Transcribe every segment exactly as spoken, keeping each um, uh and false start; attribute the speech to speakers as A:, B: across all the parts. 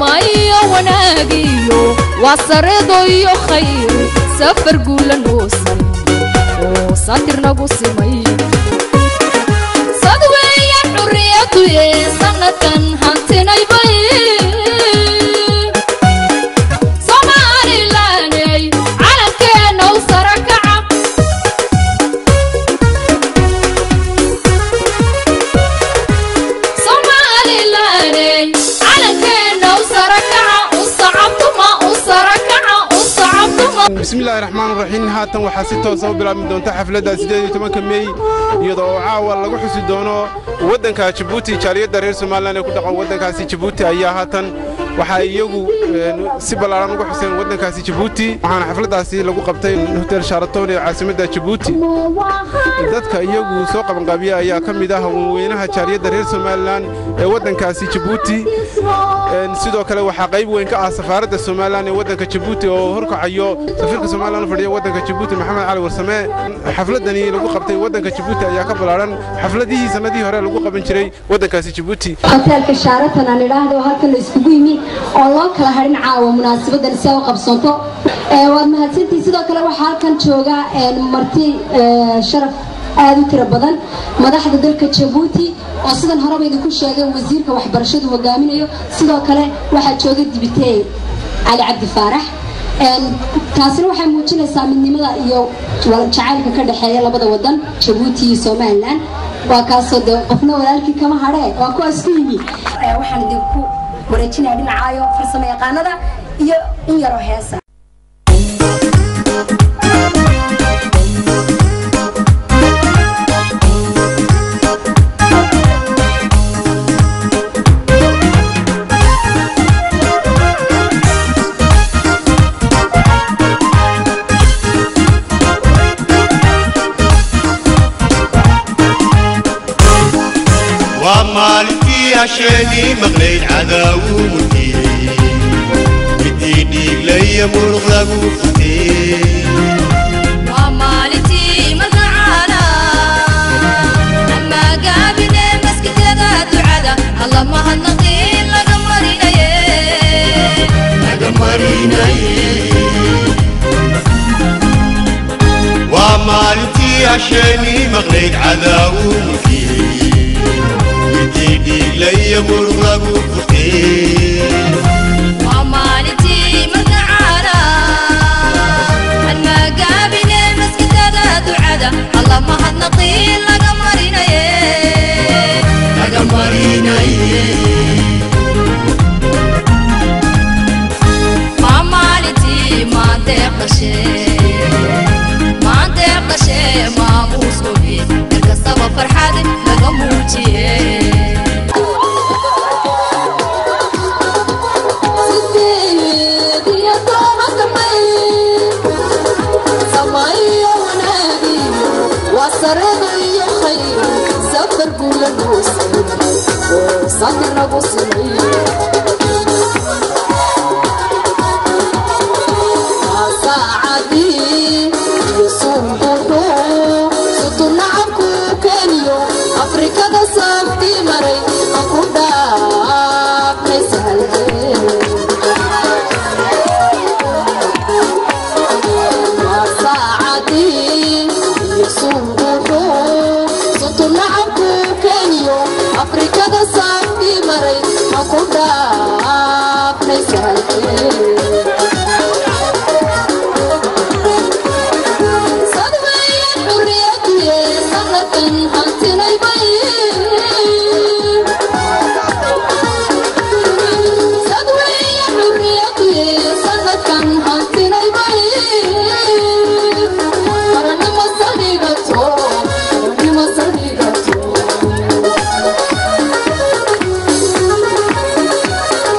A: سمايا وناقيو وصردو يو خير سفر قولا نوصل وساتر نقو سمي صدوية حريتو يسنة هانتنا يباي سومالي لاني على كينا وسركعة سومالي لاني على كينا وسركعة وصعبتو ما وسركعة وصعبتو ما.
B: بسم الله الرحمن الرحيم. هاتن waxaa si toos ah u bilaabmi doonta xafladda sideed iyo tobanka May iyadoo caawa lagu xusi doono wadanka Djibouti. Jaaliyadda reer Soomaaliland ee ku dhaqan wadankaasi Djibouti ayaa haatan waxa iyagu si balaaran ugu xuseen wadankaasi Djibouti. waxaana xafladdaasi lagu qabtay hotel Sheraton ee caasimadda Djibouti. dadka iyagu soo qaban qaabiya ayaa ka mid ah haweenaha jaaliyadda reer Soomaaliland ee wadankaasi Djibouti. sidoo kale waxa qayb weyn ka ah safaaradda Soomaaliland ee wadanka Djibouti oo horkacayo safiirka Soomaaliland fadhiya wadanka Djibouti Maxamed Cali Warsame. xafladani lagu qabtay wadanka Djibouti ayaa ka balaaran xafladihii sanadii hore lagu qaban jiray wadankaasi Djibouti.
C: hotelka Sheraton aan ilaahdo halkan la iskugu yimi oo loo kala harin caawa munaasabadan si ay qabsanto ee waad mahadsantii. sidoo kale waxa halkan jooga marti sharaf aad u tiro badan madaxda dalka Djibouti oo sidan horeba idinku sheegay wasiirka waxbarashada hogaaminayo. sidoo kale waxa jooga dibitay Ali Cabdi Faarax taasina waxay muujinaysaa midnimada iyo jacaylka ka dhaxeeya labada wadan Djibouti iyo Soomaaliland. waa kaasoo de qofna walaalkii kama hadhee waa kuwaas ku yimi. waxaan idinku wareejinaa dhinacaayo farsamo yaqaanada iyo in yaroo heesa.
D: ومالتي عشاني مغليت عداوتي بديني لي مرغب وفتي
A: ومالتي مزعانا لما قابلنا مسكت ذات عدا الله ما هالنقيل لقمرينا يه
D: لقمرينا ومالتي عشاني مغليت عداوتي بديني لي مرغب وفتي
A: ومالتي مزعانا لما قابلنا مسكت ذات عدا الله ما هالنقيل لقمرينا يه
D: لقمرينا
A: ومالتي ما تقشي ما تقشي ما موسوبي القصة فرحة لقموتي وصردو خير سفر قول الوصل وصادر نقو سمي ساعدي يصوم بوحو سطو نعبكو كانيو أفريكا دا سافتي مري أكو داب نيسهل أفريكا دا سافتي مري أكو داب نيسهل صدوية حريتو يسنة هانتنا يباي صدوية حريتو يسنة هانتنا يباي مرني مصدقتو مرني مصدقتو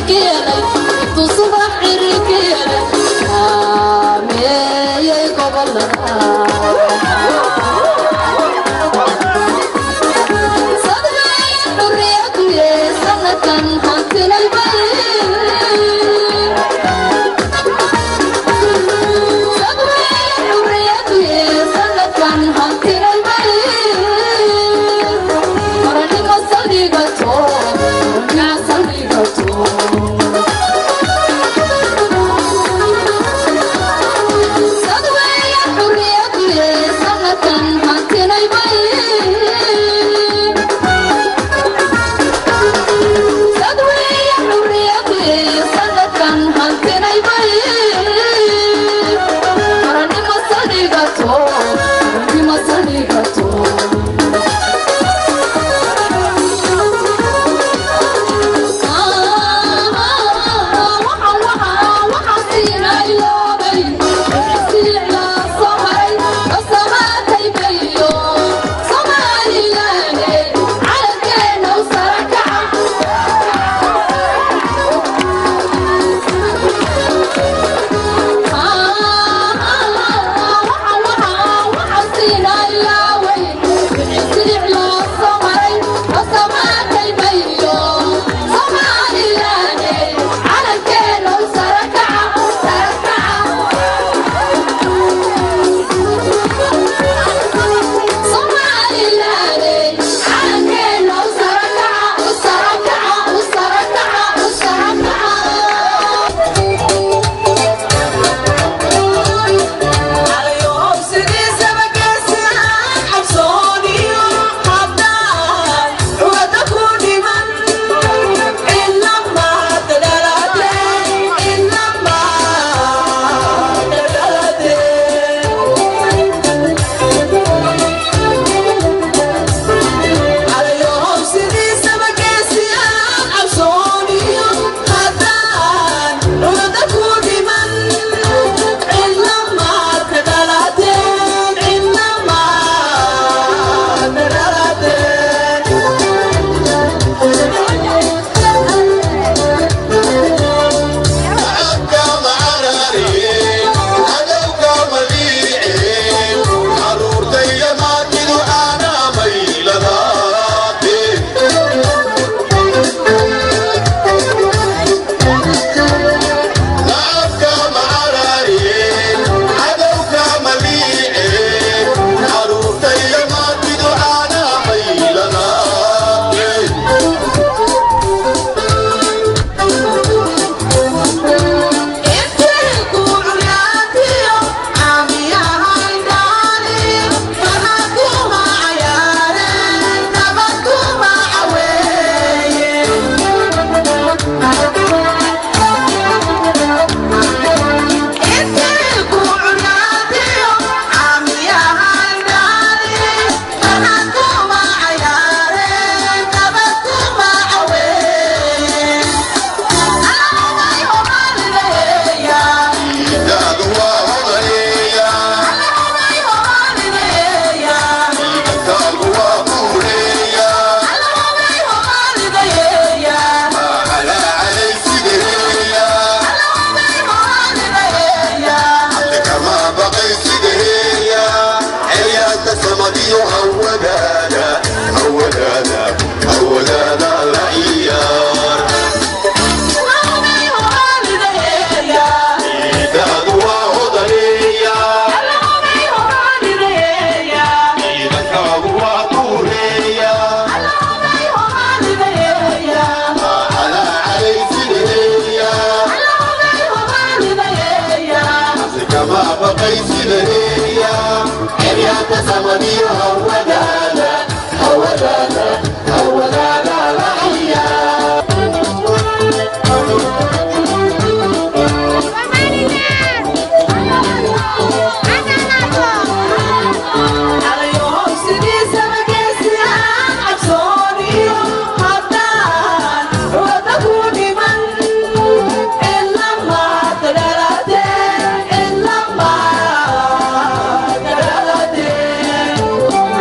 A: عركيلي تصبح عركيلي آمي قبل صدقي حريتي سنة حنتنا البيت صدقي حريتي سنة حنتنا البيت مرني قصدي قطو مرني قصدي قطو
E: Oh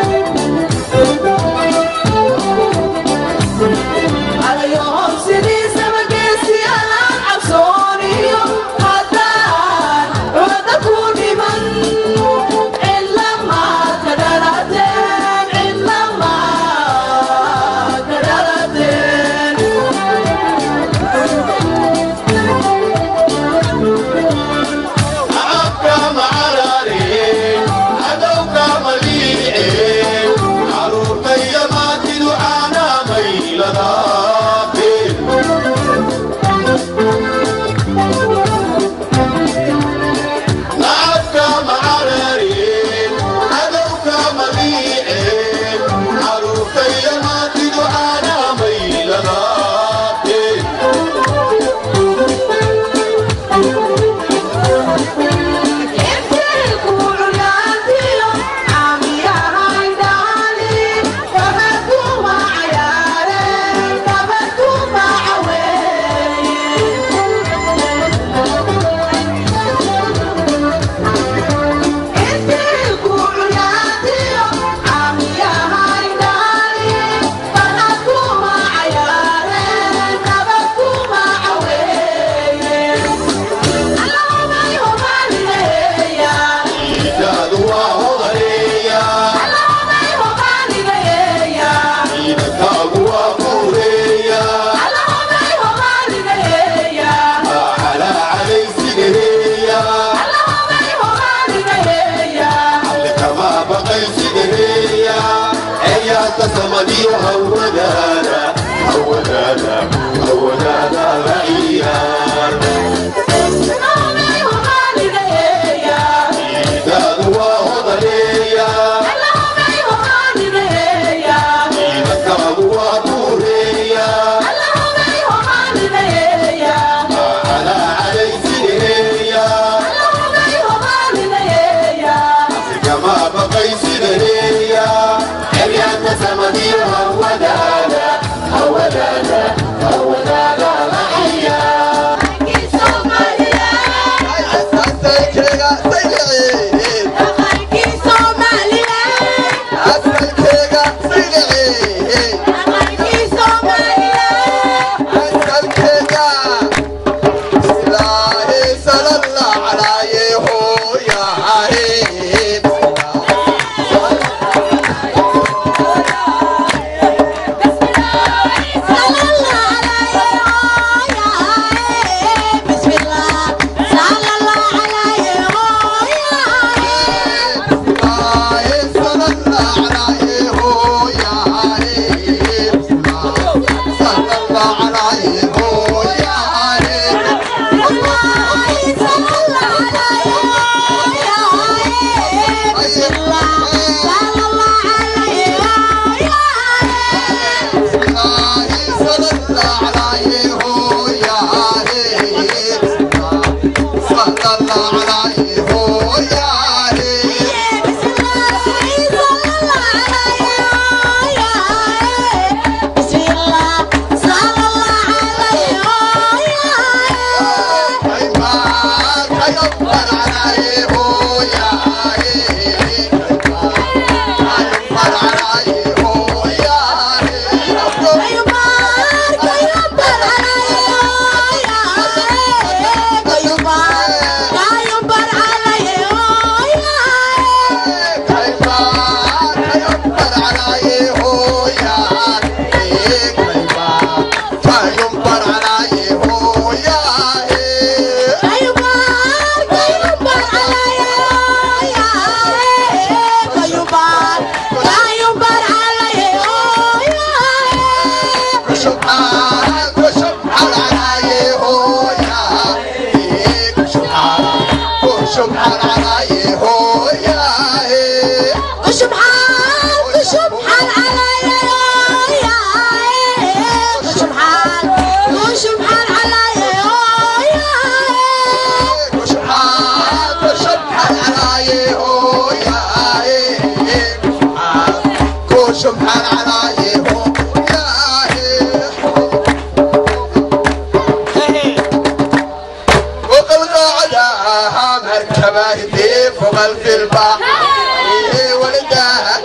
E: خلف البحر ولدك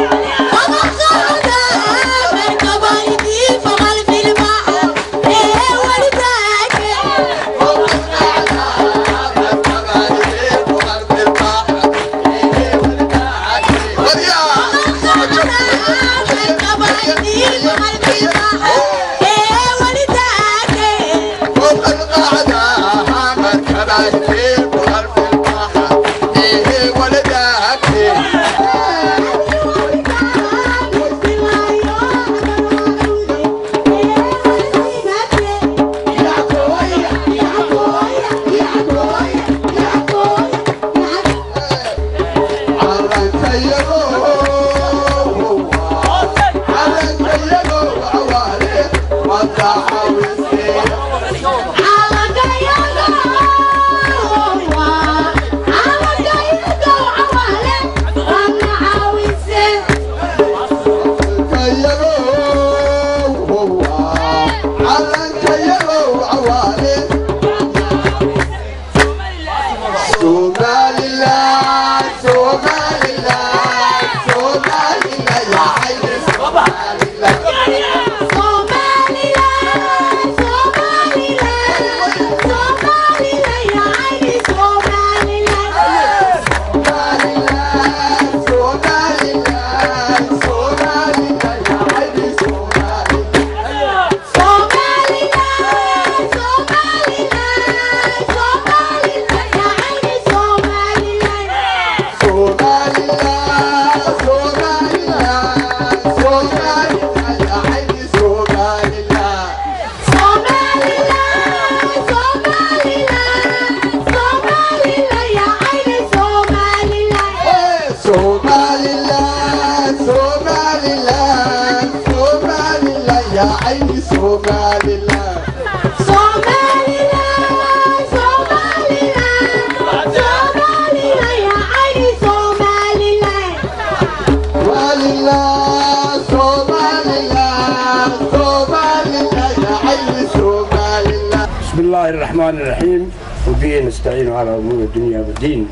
F: بسم الله الرحمن الرحيم وبه نستعين على امور الدنيا والدين.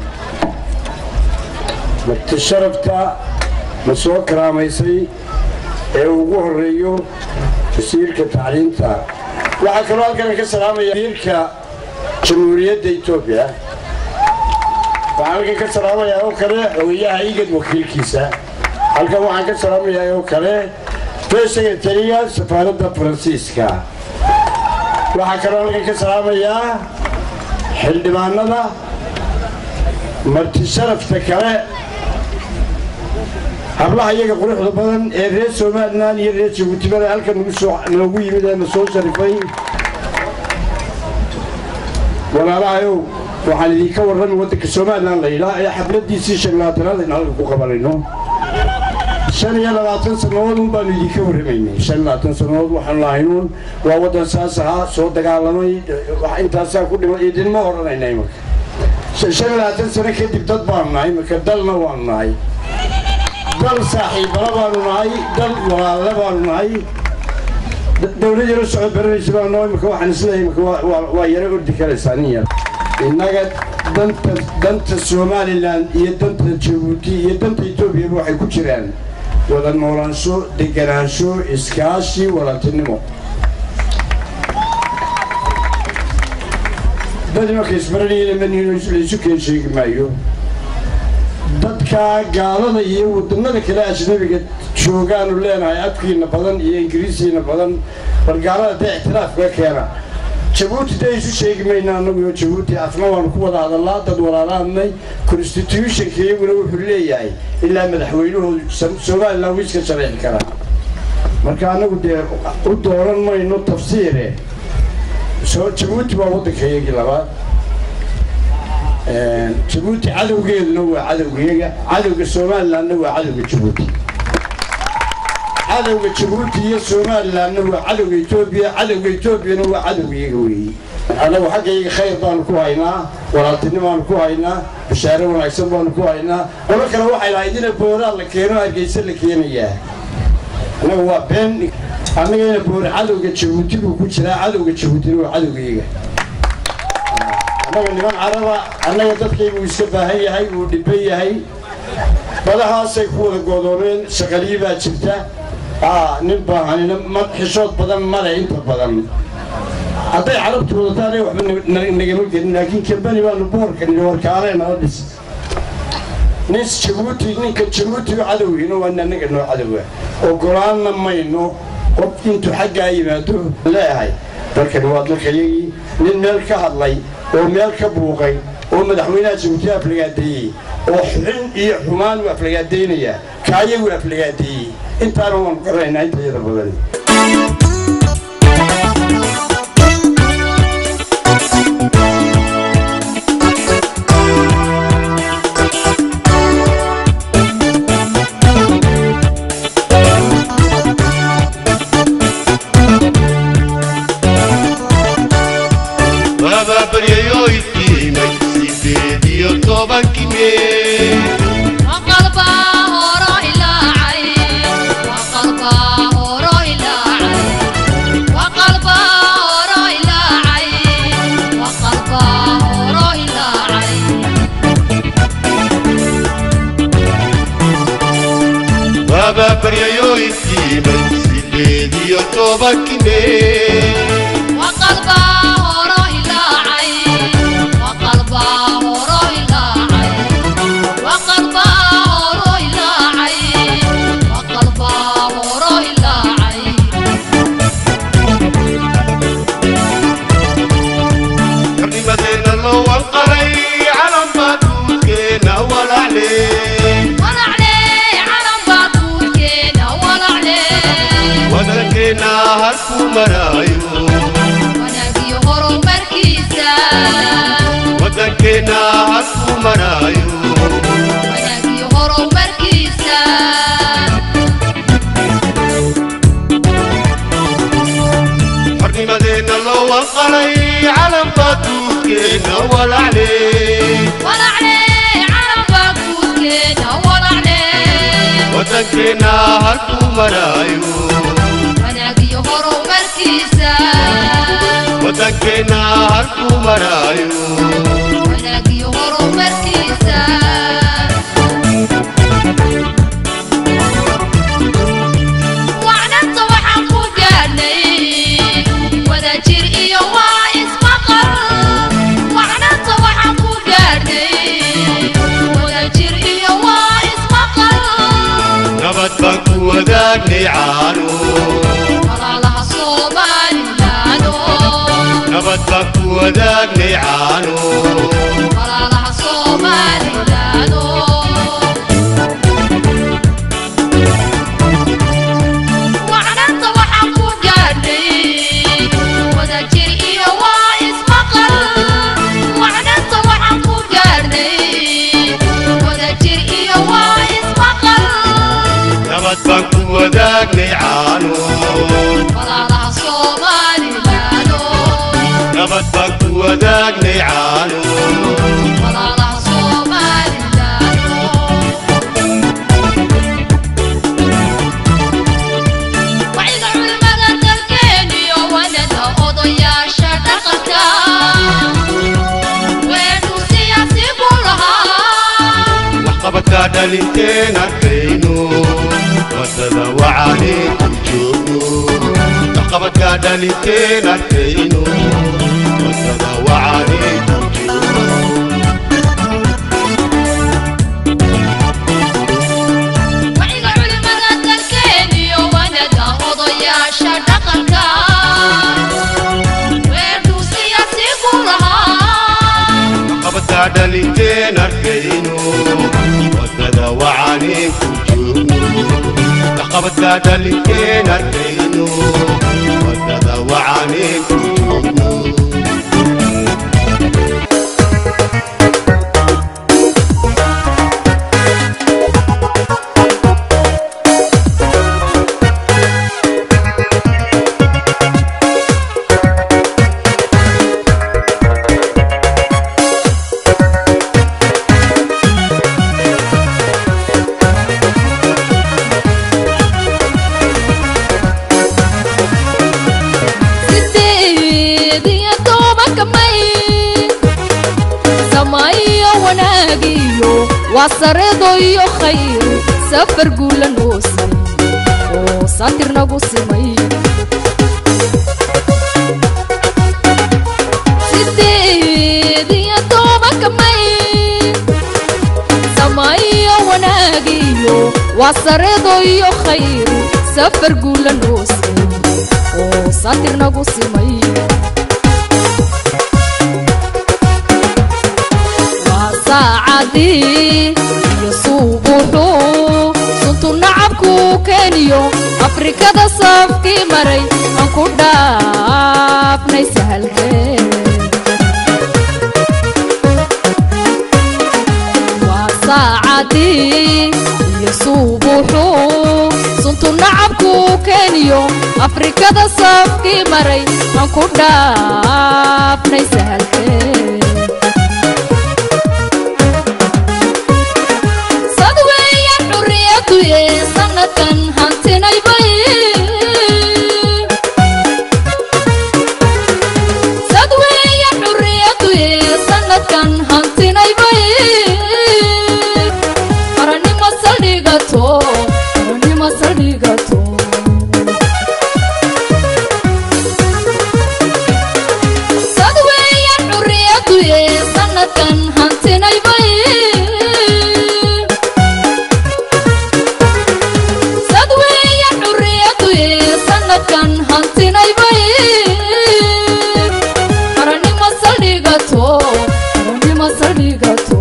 F: متشرفتا مسوى كراميسي ee ugu horeeyo wasiirka tacliinta waxa kale oo halkan ka salaamaya wasiirka Jamhuuriyadda Itoobiya waxa halkan ka salaamaya oo kale hooyaha igad wakiilkiisa halkan waxaan ka salaamaya oo kale Secretary Safaaradda Faransiiska waxa kale oo halkan ka salaamaya xildhibaanada marti sharafta kale hablaha iyaga quruxda badan ee reer Soomaaliland iyo reer Djibouti baa halkan ugu soo noogu yimid ee soo sharifay walaalahayo waxaan idinka warramay waddanka Soomaaliland la ilaa xafladiisii shaqlaatanaad in halka ku qabanayno shan iyo labaatan sanadood baan idinka warramaynay shan iyo labaatan sanadood waxaan lahaynun waa waddan saas ah soo dagaalamay wax intaas ku dhimay idin ma oranaynay marka shan iyo labaatan sano kadib dad baan nahay marka dalna waan nahay dal saaxiibana baanu nahay dal walaalo baanu nahay dawladda la socod baranaysa baan nahay marka waxaan isleeyahay marka waa yara urdi karaysaa nin yar innaga danta danta Somaliland iyo danta Djibouti iyo danta Itoobiya waxay ku jiraan wada noolaansho deganaansho iskaashi walaaltinimo dadna ka isbaranayna maniino isu keen sheegi maayo dadka gaalada iyo wadamada kale ajnabiga joogaan u leenahay afkiina badan iyo ingiriisiina badan bal gaalada taa ixtiraafka keena Djibouti day isu sheegi maynaa anagu Djibouti afna waan ku wada hadalnaa dad walaalaanay constitution-keeguna wuxuu leeyahay ilaa madaxweynuhu Soomaaliland wiiska sharci kara marka anagu dee u dooran mayno tafsiire soo Djibouti waa waddankeygii labaad Djibouti cadowgeeduna waa cadowgeega cadowga Soomaalilandna waa cadowga Djibouti cadowga Djibouti iyo Soomaalilandna waa cadowga Itoobiya cadowga Itoobiyana waa cadowgeega weeye anagu xaggayga khayr baan ku haynaa walaaltinimo baan ku haynaa bishaaro wanaagsan baan ku haynaa wala kale waxay lahayd in booraan la keeno Hargeysa la keenayaa anagu waa been anagana boor cadowga Djibouti buu ku jiraa cadowga Djibouti waa cadowgeega annaga niman caraba annaga dadkaygu iska baahan yahay uu dhiban yahay badahaasay ku wada goodoomeen shaqalii baa jirta aa nin baahanina ma xishood badan male inta badan hadday carabtu wadataan waxba nagama gelin laakiin kambani baanu boorka nidhi warkaanay nala dhis nin jabuuti ninka jabuuti cadowgiina waa annaga noo cadowa ogolaanna mayno qof intuu xaggaa yimaado leeyahay dalkani waa dalkayagii nin meel ka hadlay oo meel ka buuqay oo madaxweynaha jabuuti aflagaadeeyey oo xun iyo xumaan u aflagaadaynaya kaayagu aflagaadeeyey intaana waanu garanaynaa inta iyada badan
G: wanaagiyo waa sareedo iyo khayr safar guula noo samay oo saatir nagu simay sideed iyo tobanka may samayo wanaagiyo waa sareedo iyo khayr safar guula noo samay oo saatir nagu simay saacadi yasuubuhu suntu nacabku keniyo afrikada safkii maray aan ku dhaafnay sahalkee waa saacadi yasuubuhu suntu nacabku keniyo afrikada safkii maray aan ku dhaafnay sahalkee sanadkan hantinay bay sadweeya xurriyadu sanadkan hantinay bay qaranimo saldhigato qaranimo saldhigato sadweeya xurriyadu sanadkan hantinay bay kan hantinay bay qaranimo saldhigato qaranimo saldhigato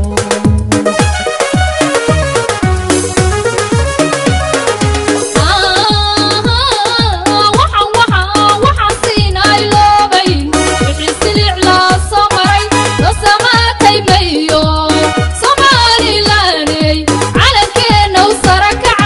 G: waxaan waxaan waxaan siinay loobayn wixii silic laa soo maray loo samaatay mayo somalilaney calankeena u sara kaca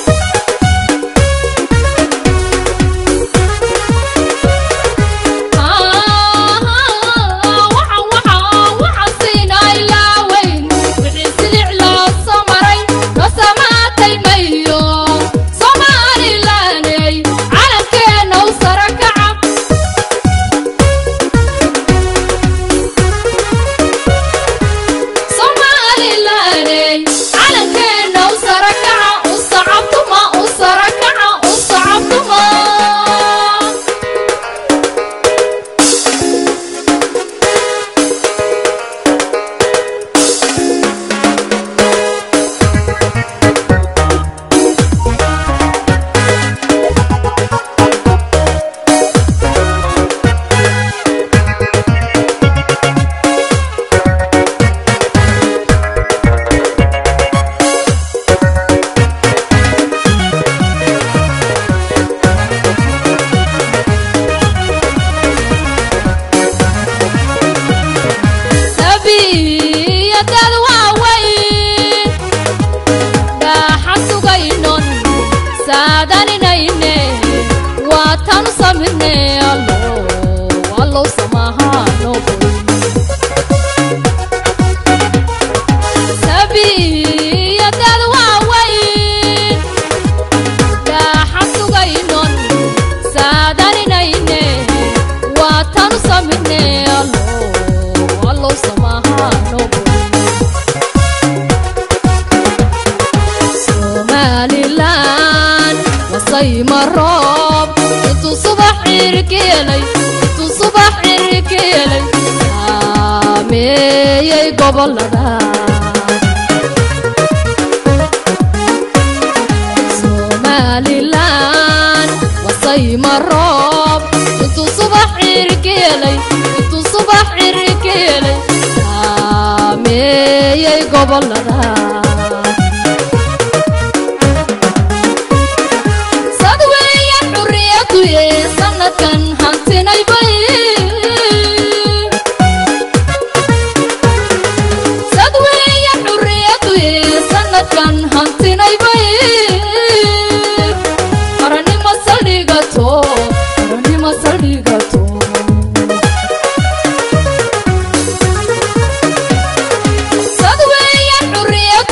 G: maroob intuu subax irkeelay intuu subax irkeelay saameeyay gobolada Somaliland wasay maroob intuu subax irkeelay intuu subax irkeelay saameeyay gobolada sanadkan hantinay bay sadweeya xurriyadu sanadkan hantinay bay qaranimo saldhigato qaranimo saldhigato sadweeya xurriyadu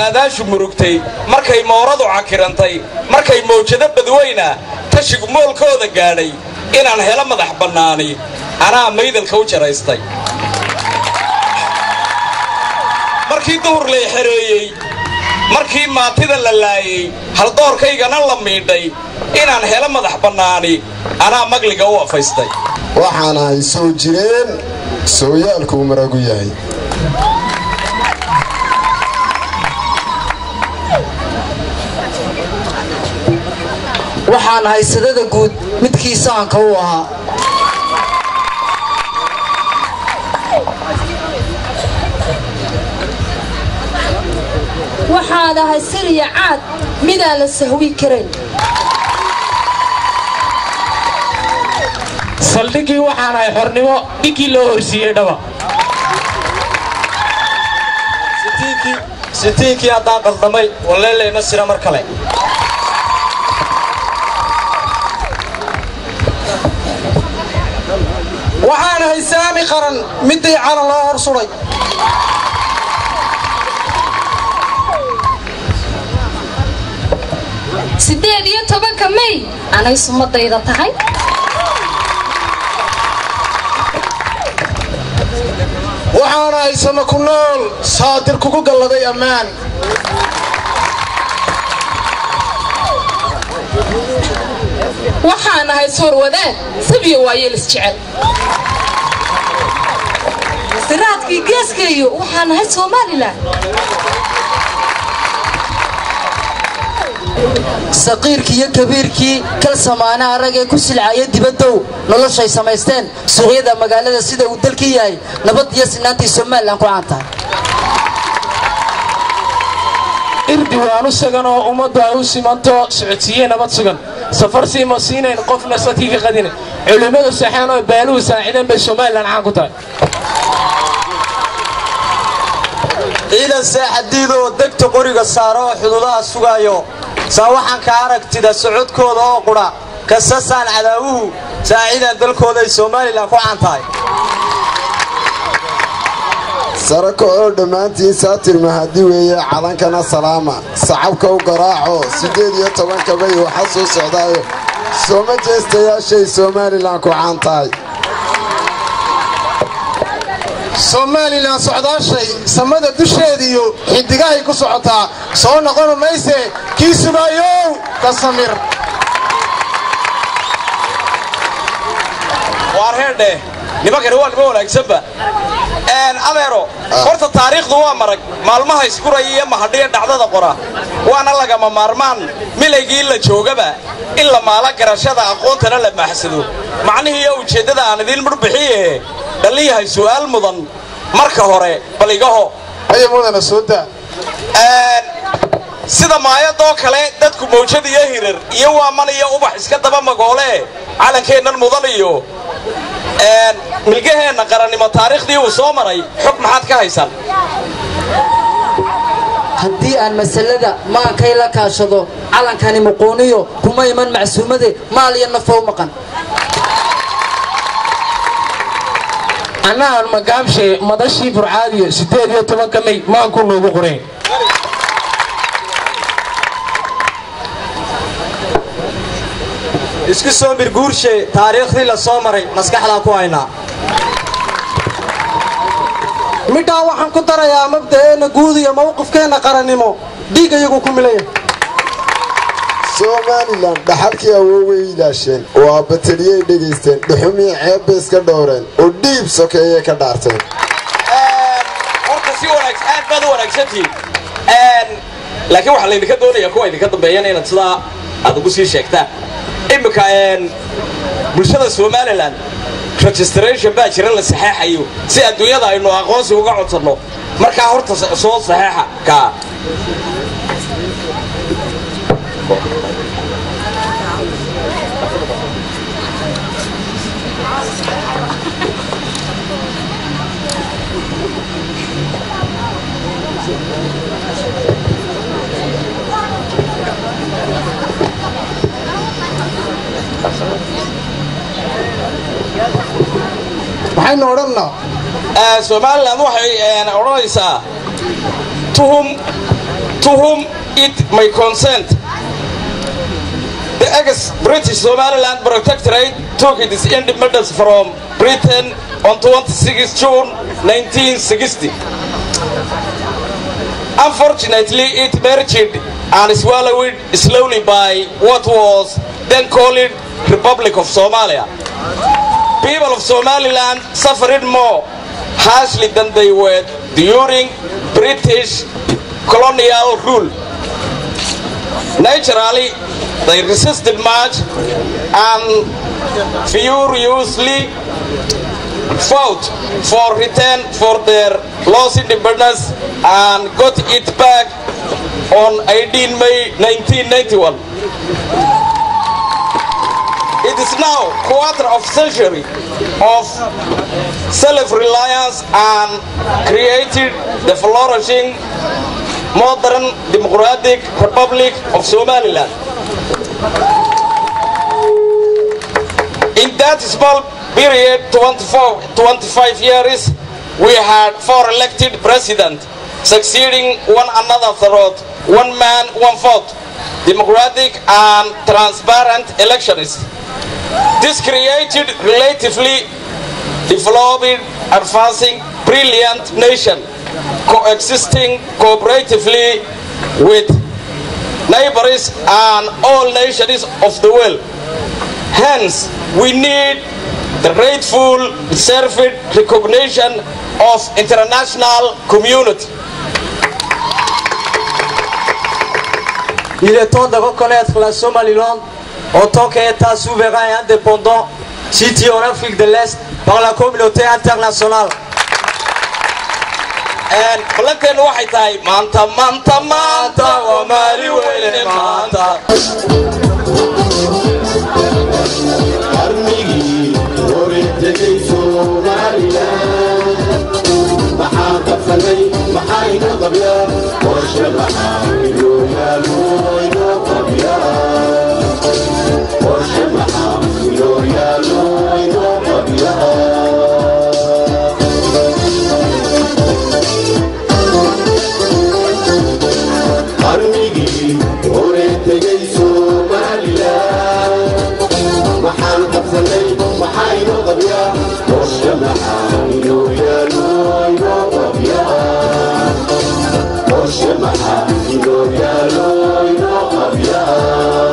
H: saadaashu murugtay markay mooradu cakirantay markay mawjado badweyna tashigu moolkooda gaadhay inaan helo madax bannaani anaa maydalka u jaraystay markii duhur lay xereeyey markii maatida la laayey haldoorkaygana la miidhay inaan helo madax bannaani anaa magliga u afaystay
I: waxaana ay soo jireen sooyaalkuu maragu yahay
J: waxaan haysadada guud midkii saanka u ahaa
K: waxaad ahay siriya caad midaan la sahwi karayn
L: saldhiggii waxaan ahay xornimo dhiggii loo horsiiyey dhaba
H: sitiinkii haddaan qaldamay waleelayna sira mar kale
J: waxaan ahay saami qaran midii calan loo hor suday
K: sideed iyo tobanka may anay sumadayda tahay
J: waxaan ahay sama ku nool saadir kugu galladay ammaan
K: waxaan ahay soor wadaad sabiyo waayeelis jecel siraadkii geeskeeyo waxaan ahay Soomaaliland
J: saqiirkii iyo kabiirkii kal samaana aragay ku silcaya dibadow noloshay samaysteen suuqyada magaalada sida uu dalkii yahay nabad iyo sinaantii Soomaaliland ku caantahay
L: irdiwaanu sagan oo ummaddu ay u simanto socodsiiyey nabad sugan safar siima siinayn qofna satiiga qadine culimadu saxaan oo baaluhu saacidan bay Soomaaliland caan ku tahay
M: ciidan saaxadiidoo degta qoriga saaro xuduudaha sugaayo saa waxaan ka aragtida socodkooda oo qura kasasaan cadaawuhu saacidan dalkooda ay Soomaaliland ku caan tahay
I: sarako oo dhammaantiin saatir mahadi weeye calankana salaama sacabka u garaaco sideed iyo tobanka bay waxa soo socdaayo sooma jeestayaashay Soomaaliland ku caan tahay
J: Soomaaliland socdaashay samada dusheediyo xidigahay ku socotaa soo noqon mayse kii sugayo ka samir
H: warheedhe nimankani waa nima wanaagsanba een adeero horta taariikhdu waa marag maalmaha iskuraya iyo mahadhiya dhacdada qora waana lagama maarmaan milaygii la joogaba in la maala garashada aqoontana la maaxsado macnihii iyo ujeeddada aan idin murbixiye dhaliyahay su'aal mudan marka hore bal igaho
J: ay mudana soo daa
H: een sida maayadoo kale dadku mawjad iyo hirar iyo waaman iyo ubax iska daba magoole calankeennan mudan iyo een milgaheena qarannimo taariikhdii uu soo maray xog maxaad ka haysan
J: haddii aan masalada maankay la kaashado calankani muquuniyo kuma iman macsuumade maal iyo nafo maqan
L: anaan magaamshe madashii burcaadiyo sideed iyo tobanka may maanku noogu qoreen
M: isku soo bir guurshe taariikhdii la soo maray maskaxda ku hayna
J: midhaa waxaan ku darayaa mabda'eena guud iyo mowqifkeena qarannimo dhiig iyagu ku milaya
I: Soomaaliland dhaxalkii awooway ilaasheen oo abataliyay dhageysteen dhuxumii ceeb iska dhowreen oo dhiib sokeeyay ka dhaarteen
H: een horta si wanaagsan aad baad u wanaagsantiin een laakiin waxa la idinka doonayaa kuwa idinka dambeeyana inaad sidaa aad ugu sii sheegtaan imika een bulshada Soomaaliland registration baa jira la saxeexayo si adduunyada aynu aqoonsi uga codsanno marka horta soo saxeexa ka
J: waxaynu odhanaa
H: Soomaaliland waxay odhanaysaa tuhum to whom it may concern. The ex-British Somaliland Protectorate took its independence from Britain on twenty-sixth June nineteen sixty. Unfortunately, it merged and swallowed slowly by what was then called Republic of Somalia. People of Somaliland suffered more harshly than they were during British colonial rule. Naturally, they resisted much and furiously fought for return for their lost independence and got it back on eighteenth May nineteen ninety-one. It is now a quarter of a century of self-reliance and created the flourishing modern democratic Republic of Somaliland. In that small period, twenty-four, twenty-five years, we had four elected presidents, succeeding one another throughout one man, one vote, democratic and transparent elections. This created relatively developing, advancing, brilliant nation, coexisting cooperatively with neighbors and all nations of the world. Hence, we need the grateful, deserved recognition of international community.
M: Il est temps de reconnaître la Somaliland en tant qu'État souverain et indépendant situé en Afrique de l'Est par la communauté internationale.
H: And Blanken waxay tahay maanta maanta maanta waa maalin weyn maanta.
D: Armigi hore tegay Somaliland maxaa qabsanay maxayna qabyaa qorshe maxaa inoo yaalo inoo qabyaa qorshe maxaa inoo yaalo inoo qabyaa armigi hore tegay Somaliland maxaan qabsanay maxayna qabyaa qorshe maxaa inoo yaalo inoo qabyaa qorshe maxaa inoo yaalo inoo qabyaa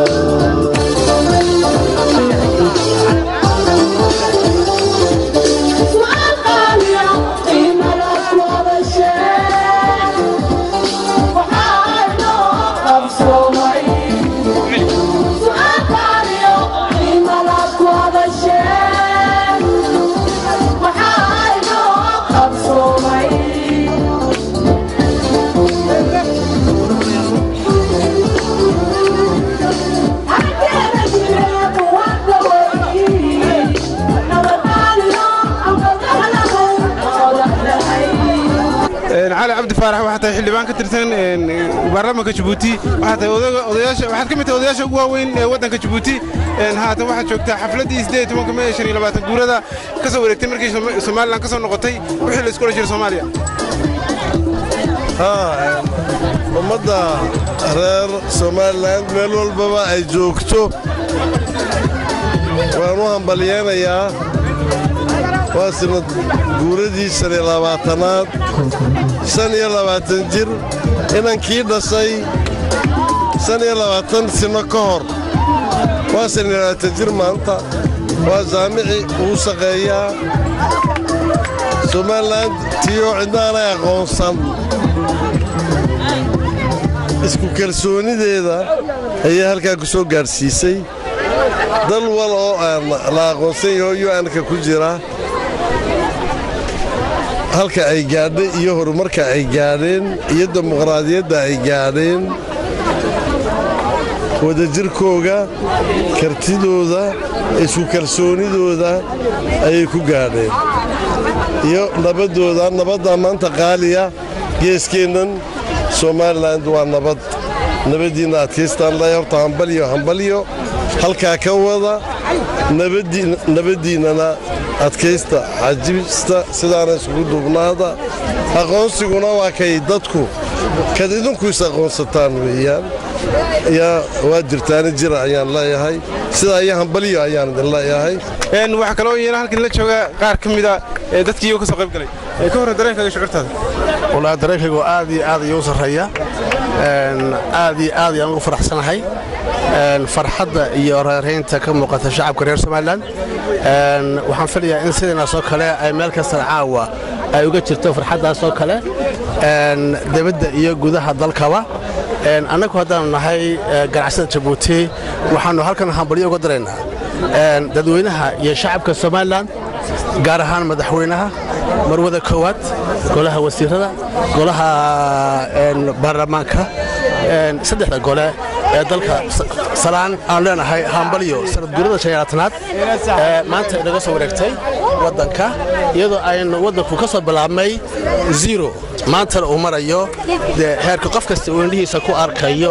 B: علي عبد فارح waxaa xildhibaan ka tirsan baarlamaanka Djibouti waxaa odayaasha waxaad ka mid tahay odayaasha ugu waaweyn ee wadanka Djibouti haatan waxaad joogtaa xafladii siddeed iyo tobanka May shan iyo labaatan guurada ka soo wareegtay markii Soomaaliland ka soo noqotay wixii la isku jiray Soomaaliya
N: ha ummadda reer Soomaaliland meel walba ay joogto waan u hambalyeeyaa waa sanad guuradii shan iyo labaatanaad shan iyo labaatan jir inankii dhashay shan iyo labaatan sano ka hor waa shan iyo labaatan jir maanta waa jaamici uu shaqeeyaa Somaliland tiyo cidnaana aqoonsan isku kalsoonideeda ayaa halkaa ku soo gaarsiisay dal wal oo aan la aqoonsan yahay U N-ka ku jira halka ay gaadhay iyo horumarka ay gaadheen iyo dimuqraadiyadda ay gaadheen wadajirkooga kartidooda isku kalsoonidooda ayay ku gaadheen iyo nabadooda nabadda maanta qaaliya geeskeennan Somaliland waa nabad nabadiina adkaystaan la horta hambaliyo hambaliyo halkaa ka wada nabadiinana adkaysta xajibista sidaana isku duubnaada aqoonsiguna waa kay dadku kad idinku is aqoonsataan weeyaan yaa waa jirtaani jira ayaan leeyahay sidaa iyo hambalyo ayaan idin leeyahay
B: waxaa kaloo iyana halkan la jooga qaar ka mida dadkii ka soo qayb galay ka hor dareenkaaga shucuurtaada
O: walaa dareenkaygu aad iyo aad ayuu sarreeya aad iyo aad ayaan ugu faraxsanahay farxadda iyo reeraynta ka muuqata shacabka reer Soomaaliland waxaan filayaa in sideenaas oo kale ay meel kasta caawa ay uga jirto farxaddaas oo kale dibadda iyo gudaha dalkaba annagu haddaan nahay ganacsada Djibouti waxaanu halkan hambalyo uga dareynaa dadweynaha iyo shacabka Soomaaliland gaar ahaan madaxweynaha marwada koowaad golaha wasiirada golaha baarlamaanka saddexda gole ee dalka salaan aan leenahay hambalyo sanad guurada shayraatanaad maanta inaga soo wareegtay wadanka iyadoo aynu wadanku ka soo bilaabmay zero maantana uu marayo heerka qof kasta uu indhihiisa ku arkayo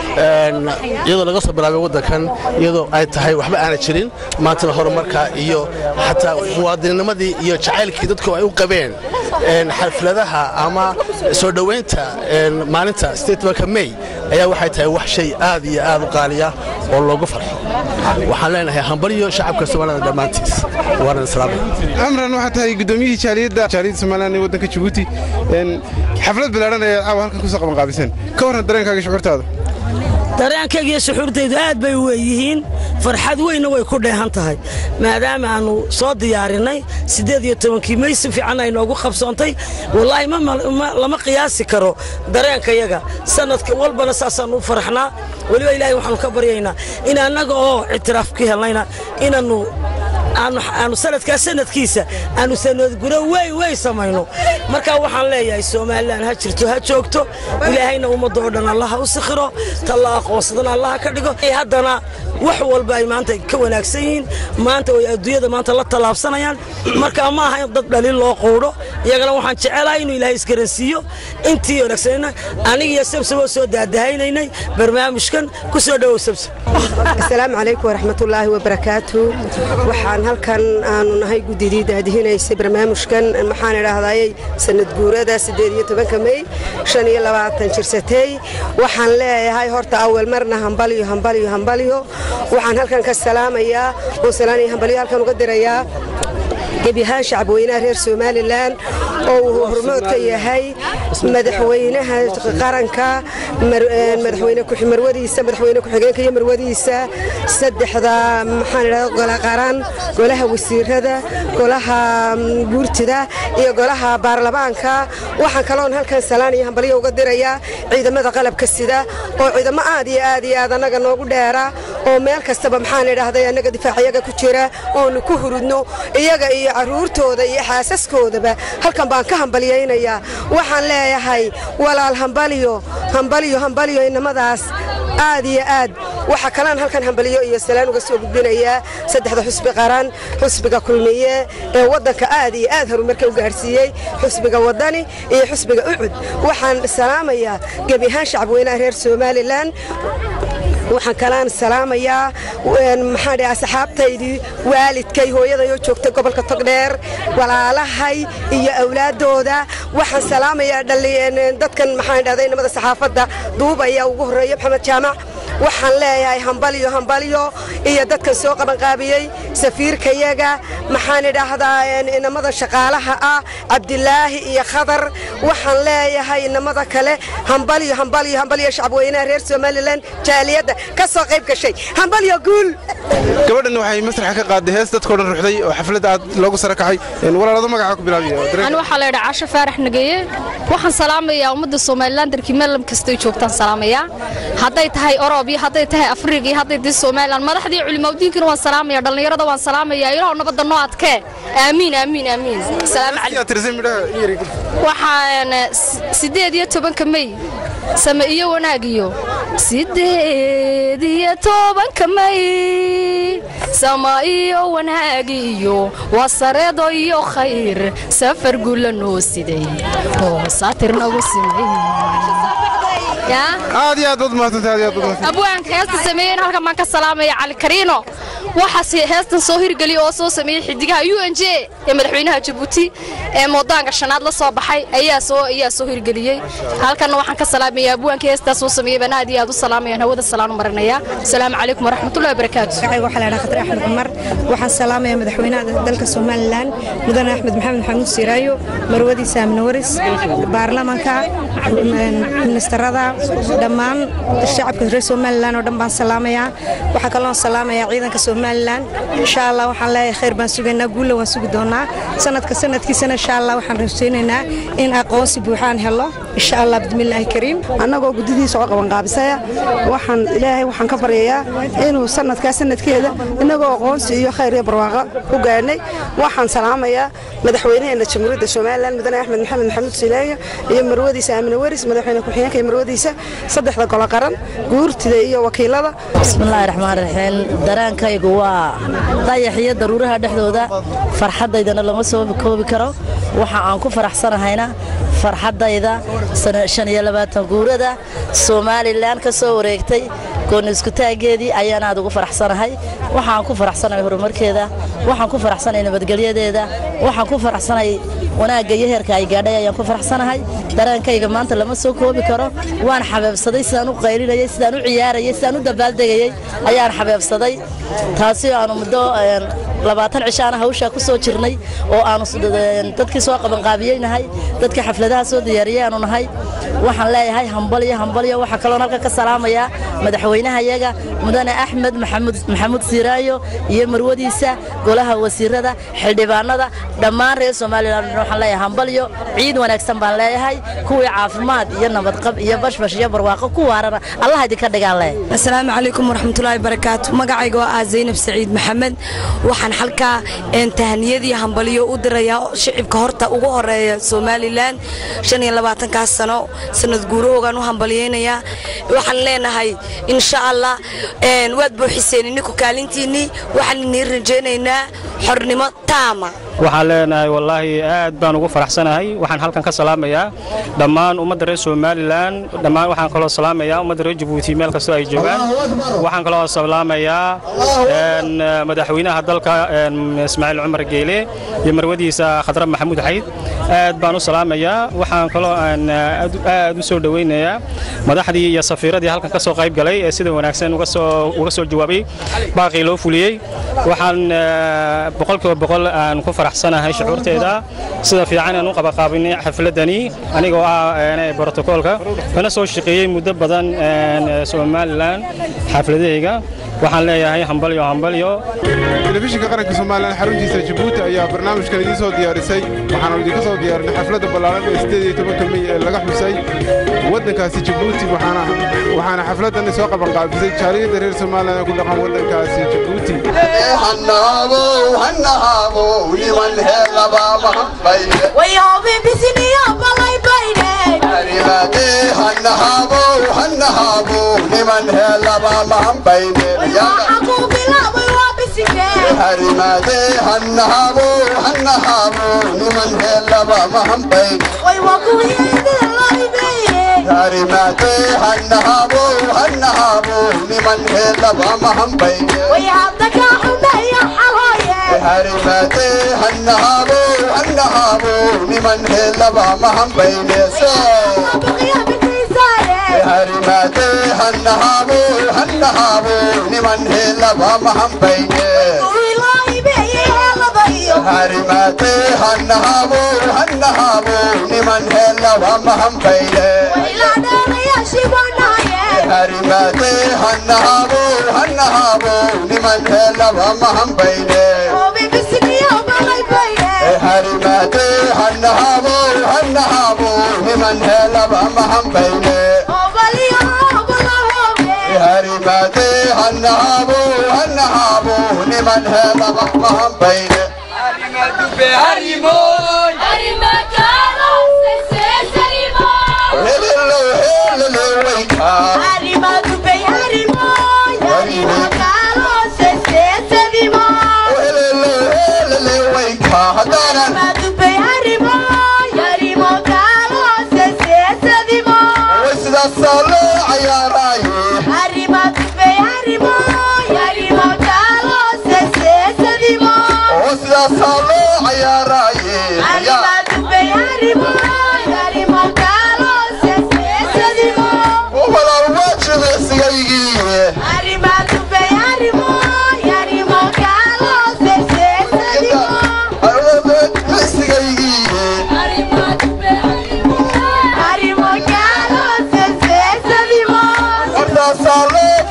O: iyadoo laga soo bilaabay wadankan iyadoo ay tahay waxba aana jirin maantana horumarka iyo xataa muwaadinimadii iyo jacaylkii dadku ay u qabeen xafladaha ama soo dhaweynta maalinta sideedka May ayaa waxay tahay wax shay aad iyo aad u qaaliya oo loogu farxo waxaan leenahay hambalyo shacabka Soomaaliland dhamaantiis waana salaam
B: amran waxa tahay gudoomiyihii jaaliyadda jaaliyadda Soomaaliland ee wadanka Djibouti in xaflad bilaaran ay caawa halkan ku soo qaban qaabiseen ka waran dareenkaaga shucuurtaada
P: dareenkayga iyo shucuurtaydu aad bay u weeyihiin farxad weyna way ku dheehan tahay maadaama aanu soo diyaarinay sideed iyo tobankii May si fiican ay noogu qabsoontay wallahi ma lama qiyaasi karo dareenkayaga sanadka walbana saasaan u faraxnaa waliba ilaahay waxaanu ka baryaynaa in annaga oo ictiraaf ka helnayna inaanu aanu sanadka sanadkiisa aanu sanad gura way way samayno marka waxaan leeyahay Soomaaliland ha jirto ha joogto ilaahayna ummadda oo dhan Allah u sakhiro talla aqoonsadana Allah ka dhigo haddana wax walba ay maanta ka wanaagsan yihiin maanta oo adduunyada maanta la talaabsanayaan marka ma aha dad dhalin loo qooro iyagana waxaan jecelahay inuu ilaahay iskaransiiyo intii wanaagsanna aniga iyo sabsabo soo daadahaynay barnaamijkan ku soo dhaw sabsab
Q: assalaamu calaykum wa rahmatullaahi wa barakaatuh waxaan halkan aanu nahay gudidii daadihinaysay barnaamijkan maxaan idhaahdaayay sanad guurada sideed iyo tobanka May shan iyo labaatan jirsatay waxaan leeyahay horta awal marna hambalyo hambalyo hambalyo waxaan halkan ka salaamayaa oo salaan iyo hambalyo halkan uga dirayaa gebiyaha shacabweynaha reer Soomaaliland oo uu hormood ka yahay madaxweynaha qaranka madaxweyne ku xigeenka madaxweyne ku xigeenka iyo marwadiisa saddexda maxaan idhaahdaa golaha qaran golaha wasiirada golaha guurtida iyo golaha baarlamaanka waxaan kaloon halkan salaan iyo hambalyo uga dirayaa ciidamada qalabka sida oo ciidamo aad iyo aad iyo aad anaga noogu dheera oo meel kastaba maxaan idhaahdaa anaga difaaciyaga ku jira oo ku hurudno iyaga iyo caruurtooda iyo xaasaskoodaba halkan baan ka hambalyeynaya waxaan leeyahay walaal hambalyo hambalyo hambalyo inamadaas aad iyo aad waxa kalaan halkan hambalyo iyo salaan uga soo gudbinaya saddexda xusbi qaran xusbiga kulmiye ee wadanka aad iyo aad horumarka u gaarsiiyay xusbiga wadani iyo xusbiga ucud waxaan salaamayaa gebiyaha shacabweynaha reer Soomaaliland waxaan kalaan salaamayaa maxaan dhahay asxaabtaydii waalidkay hooyaday oo joogtay gobolka Togdheer walaalahay iyo awlaadooda waxaan salaamayaa dhalin dadkan maxaan dhahday nimada saxaafadda duubaya ugu horeeya Maxamed Jaamac waxaan leeyahay hambalyo hambalyo iyo dadkan soo qaban qaabiyay safiirkayaga maxaan idhaahdaa inamada shaqaalaha ah Cabdilaahi iyo Khadar waxaan leeyahay inamada kale hambalyo hambalyo hambalyo shacabweynaha reer Soomaaliland jaaliyadda ka soo qayb gashay hambalyo guul
B: gabadhan waxay masraxa ka qaaday hees dadkoo dhan ruuxday oo xafladda aad loogu sarakacay walaalada magaca ku bilaabiyo
K: aan waxa la yiraahdaa Casho Faarax Nageeye waxaan salaamayaa ummadda Soomaaliland darkii meel kasta ay joogtaan salaamayaa haday tahay Oroobiya haday tahay Afrika haday tahay Soomaaliland madaxdii culimadiinkana waan salaamayaa dhalinyarada waan salaamayaa ilaahu nabadda noo adkee aamiin aamiin aamiin salaam calaykum waxaan sideed iyo tobanka May sama iyo wanaagiyo sideed iyo tobanka May sama iyo wanaagiyo wasareedo iyo khayr safar guulanoo siday oo saatirnagu simay
B: aad iyo aad u mahadsantahay aad iyo aad u mahadsantahay
K: abwaan heesta sameeyeen halka maan ka salaamaya Cali Kariino waxaas heestan soo hirgeliyay oo soo sameeyay xidigaha U N J ee madaxweynaha Djibouti ee moodaanka shanaad la soo baxay ayaa soo ayaa soo hirgeliyay halkan waxaan ka salaamayaa buwanka heestan soo sameeyay banaad iyo aad u salaamayaan hawada salaam marinaya assalaamu calaykum waraxmatullaahi wabarakaatuh
R: waxa la dhahaa Axmed Umar waxaan salaamayaa madaxweynaha dalka Soomaaliland mudane Axmed Maxamed Maxamuud Siraayo marwadiisa Amna Waris baarlamaanka ministarada dhammaan shacabka reer Soomaaliland oo dhan baan salaamayaa waxa kale oo salaamayaa ciidanka Soomaaliland insha Allah waxaan leeyahay khayr baan sugaynaa guul waan sugi doonaa sanadka sanadkiisana insha Allah waxaan rajaynaynaa in aqoonsi buuxaan helo insha Allah bismillaahi kariim
Q: annagoo gudidiisa oo qaban qaabisaya waxaan ilaahay waxaan ka baryayaa inuu sanadka sanadkeeda inagoo aqoonsi iyo khayr iyo barwaaqo u gaarnay waxaan salaamayaa madaxweynaha jamhuuriyadda Soomaaliland mudane Axmed Maxamed Maxamuud Siraayo iyo marwadiisa Amna Waris madaxweynaha ku xigeenka marwadiisa saddexda gol qaran guurtida iyo wakiilada
S: bismillaahir rahmaanir rahiim daraankaygu waa dayaxiyo daruuraha dhexdooda farxadaydana lama soo koobi karo waxa aan ku faraxsanahayna farxadayda shan iyo labaatan guurada Soomaaliland ka soo wareegtay goon isku taageedii ayaan aad ugu faraxsanahay waxaan ku faraxsanahay horumarkeeda waxaan ku faraxsanahay nabadgelyadeeda waxaan ku faraxsanahay wanaagga iyo heerka ay gaadhay ayaan ku faraxsanahay daraankayga maanta lama soo koobi karo waan xabeebsaday sidaan u qaylinayay sidaan u ciyaarayay sidaan u dabaaldegayay ayaan xabeebsaday taasi aanu muddo labaatan cishaan hawsha ku soo jirnay oo aanu dadkii soo qaban qaabiyaynahay dadka xafladaha soo diyaariyay aanu nahay waxaan leeyahay hambal iyo hambal iyo waxa kale oo halka ka salaamaya madaxweynaha iyaga mudane Axmed Maxamuud Maxamuud Siraayo iyo marwadiisa golaha wasiirada xildhibaanada dhammaan reer Soomaaliland waxaan leeyahay hambal iyo ciid wanaagsan baan leeyahay kuwii caafimaad iyo nabad qab iyo bashbash iyo barwaaqo ku waarana Allah idinka dhigaale
R: assalaamu calaykum waraxmatullaahi wabarakaatuh magacayga waa Zainab Saciid Maxamed waxaan halka tahniyadii hambaliyo u dirayaa shicibka horta ugu horeeya Soomaaliland shan iyo labaatan ka sano sanad guuroogan u hambalyeynaya waxaan leenahay insha Allah een waad buuxiseen ninku kaalintiini waxaan ni rajaynaynaa xornimo taama
T: waxaan leenahay wallahi aad baan ugu faraxsanahay waxaan halkan ka salaamayaa dhammaan ummadda reer Soomaaliland dhammaan waxaan kaloo salaamayaa ummadda reer Djibouti meel kasta ay joogaan waxaan kaloo salaamayaa een madaxweynaha dalka Ismaaciil Umar Geele iyo marwadiisa Khadra Maxamuud Xayd aad baan u salaamayaa waxaan kaloo aan aad u soo dhaweynayaa madaxdii iyo safiiradii halkan ka soo qayb galay ee sida wanaagsan uga soo uga soo jawaabay baaqi loo fuliyay waxaan boqolkiiba boqol aan ku faraxsanahay shucuurteeda sida fiican aan u qaba qaabinay xafladani anigoo ah protokolka kana soo shaqeeyay muddo badan Soomaaliland xafladayga waxaan leeyahay hambalyo hambalyo
B: telefishinka qaranka Soomaaliland xaruntiisa Djibouti ayaa barnaamijkan idin soo diyaarisay waxaana idin ka soo diyaarinay xafladda ballaaran ee sideed iyo tobanka May ee laga xusay waddankaasi Djibouti waxaana waxaana xafladdan soo qaban qaabisay jaaliyada reer Soomaaliland ku dhaqan waddankaasi Djibouti
E: hannaabo hannaabo liman helaba mahabbay
U: ويومي بسني بالله بيني
E: harimade hannaabo hannaabo liman helaba mahabbay
U: ويحقو بلا ويوابسكي
E: harimade hannaabo hannaabo liman helaba mahabbay
U: ويوكو يدي الله بيني
E: harimade hannaabo hannaabo liman helaba mahabbay
U: ويعطيك حماية حرايا
E: harimade hannaabo hannaabo liman helaba mahabbay harimade hannaabo hannaabo liman helaba mahabbay harimade hannaabo hannaabo liman helaba mahabbay harimade hannaabo hannaabo liman helaba mahabbay harimade hannaabo hannaabo liman helaba mahabbay harimade hannaabo hannaabo liman helaba mahabbay
U: هرمون هرمكانو سيسريمو
E: hello hello wayka
U: هرمات بي هرمون هرمكانو سيسريمو
E: hello hello wayka hadana
U: هرمات بي هرمون هرمكانو سيسريمو
E: sida salo ayaraay
U: هرمات بي هرمون هرمكانو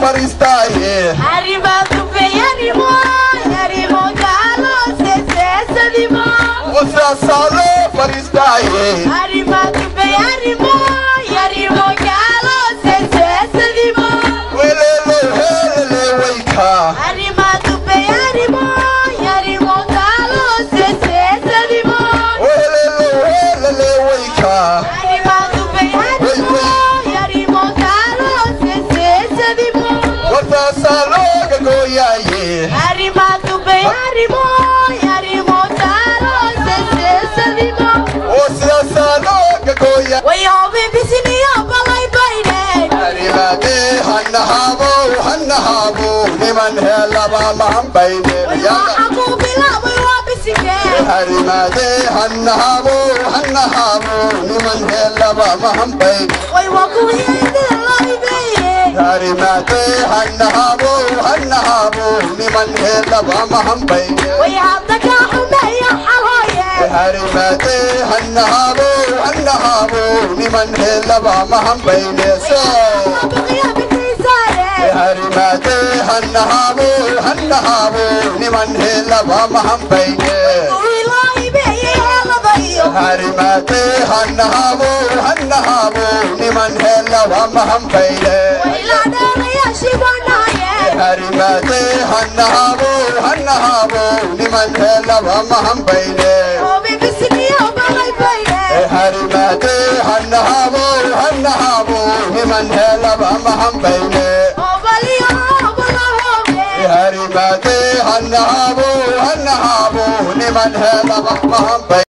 E: fariistaaye
U: Arrimato beyarimo, yarimo galo se se sedimo.
E: wasaasaa loo fariistaaye
U: Arrimato beyarimo, yarimo galo se se sedimo.
E: weleelo heelele wayka
U: Arrimato beyarimo, yarimo galo se se sedimo.
E: weleelo heelele wayka
U: Arrimato beyarimo, yarimo galo se se sedimo.
E: wasaasaa looga gooyaaye
U: Arrimato beyarimo, yarimo galo se se sedimo.
E: wasaasaa looga gooya
U: Wayobe bisiniya balay bayne.
E: harimaadee hannahaabo hannahaabo niman heelaba mahanbayne
U: Aku bilaabay waa bisike.
E: harimaadee hannahaabo hannahaabo niman heelaba mahanbayne
U: Way waa kuwiyadii laydeye.
E: harimaadee hannahaabo hannahaabo niman heelaba mahanbayne
U: Way hadda ka xumeeya xalooye.
E: harimaadee hannahaabo hannahaabo niman heelaba mahanbayne
U: Baqiya bixisaare.
E: harimaadee hannahaabo hannahaabo niman heelaba mahanbayne
U: Wiilaaybeeye heeladayo.
E: harimaadee hannahaabo hannahaabo niman heelaba mahanbayne
U: Waylaa dheerayaashii banaaye.
E: harimaadee hannahaabo hannahaabo niman heelaba mahanbayne
U: Oobi bisiniya balay bayne.
E: harimaadee hannahaabo hannahaabo niman heelaba mahanbayne
U: Oobaliyo oobala hoobe.
E: harimaadee hannahaabo hannahaabo niman heelaba mahanbayne